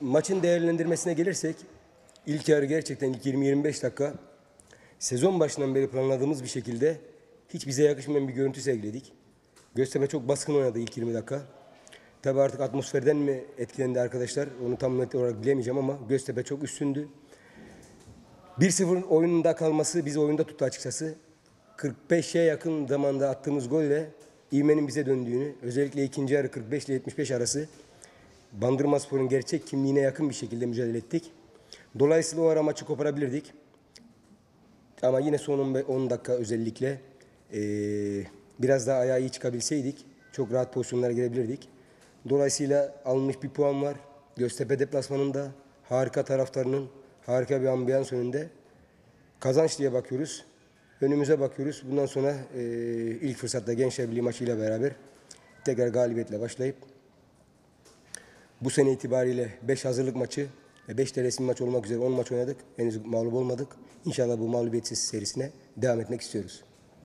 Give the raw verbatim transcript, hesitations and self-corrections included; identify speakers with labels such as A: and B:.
A: Maçın değerlendirmesine gelirsek, ilk yarı gerçekten ilk yirmi yirmi beş dakika sezon başından beri planladığımız bir şekilde hiç bize yakışmayan bir görüntü sergiledik. Göztepe çok baskın oynadı ilk yirmi dakika. Tabii artık atmosferden mi etkilendi arkadaşlar onu tam net olarak bilemeyeceğim ama Göztepe çok üstündü. bir sıfır oyununda kalması bizi oyunda tuttu açıkçası. kırk beşe yakın zamanda attığımız golle ivmenin bize döndüğünü, özellikle ikinci yarı kırk beş ile yetmiş beş arası Bandırmaspor'un gerçek kimliğine yakın bir şekilde mücadele ettik. Dolayısıyla o ara maçı koparabilirdik. Ama yine son on dakika özellikle e, biraz daha ayağa iyi çıkabilseydik çok rahat pozisyonlara girebilirdik. Dolayısıyla alınmış bir puan var. Göztepe deplasmanında harika taraftarının harika bir ambiyans önünde. Kazanç diye bakıyoruz. Önümüze bakıyoruz. Bundan sonra e, ilk fırsatta Gençler Birliği maçıyla beraber tekrar galibiyetle başlayıp bu sene itibariyle beş hazırlık maçı ve beş de resmi maç olmak üzere on maç oynadık. Henüz mağlup olmadık. İnşallah bu mağlubiyetsiz serisine devam etmek istiyoruz.